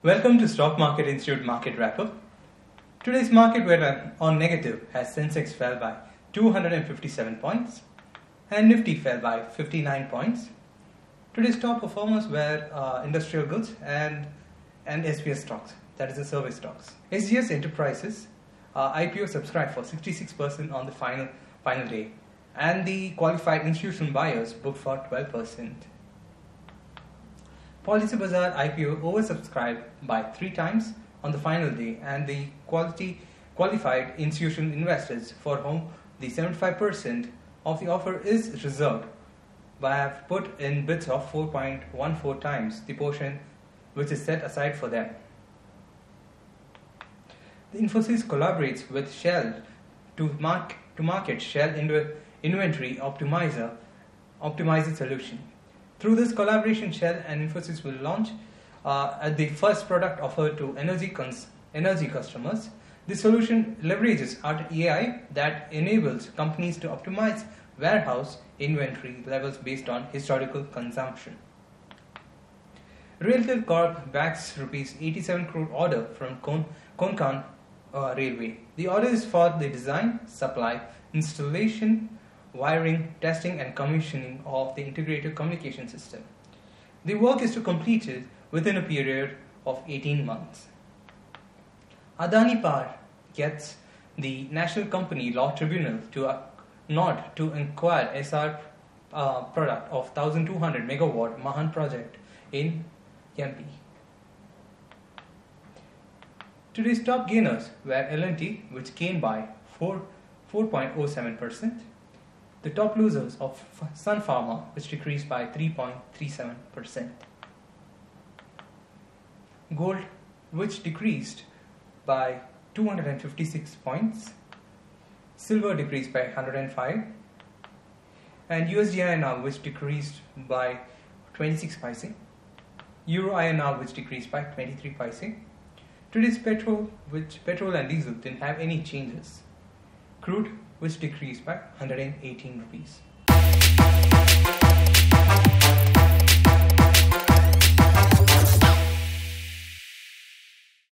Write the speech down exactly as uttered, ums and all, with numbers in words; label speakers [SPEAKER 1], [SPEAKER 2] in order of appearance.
[SPEAKER 1] Welcome to Stock Market Institute Market Wrap-Up. Today's market went on negative as Sensex fell by two hundred fifty-seven points and Nifty fell by fifty-nine points. Today's top performers were uh, industrial goods and, and S B S stocks, that is the service stocks. S G S Enterprises uh, I P O subscribed for sixty-six percent on the final, final day, and the qualified institutional buyers booked for twelve percent. Policybazaar I P O oversubscribed by three times on the final day, and the quality qualified institutional investors for whom the seventy-five percent of the offer is reserved but have put in bids of four point one four times the portion which is set aside for them. The Infosys collaborates with Shell to, mark, to market Shell Inv- Inventory Optimizer optimized solution. Through this collaboration, Shell and Infosys will launch uh, the first product offered to energy, cons- energy customers. This solution leverages A I that enables companies to optimize warehouse inventory levels based on historical consumption. RailTel Corp backs rupees eighty-seven crore order from Kon- Konkan uh, Railway. The order is for the design, supply, installation, wiring, testing and commissioning of the integrated communication system. The work is to complete it within a period of eighteen months. Adani Power gets the National Company Law Tribunal to uh, nod to inquire S R uh, product of one thousand two hundred megawatt Mahan project in M P. Today's top gainers were L and T, which gained by four point zero seven percent. The top losers of Sun Pharma, which decreased by three point three seven percent. Gold, which decreased by two hundred fifty-six points. Silver decreased by one hundred five. And U S D I N R, which decreased by twenty-six paise. Euro I N R, which decreased by twenty-three paise. Today's petrol, which petrol and diesel didn't have any changes. Crude, which decreased by one hundred eighteen rupees.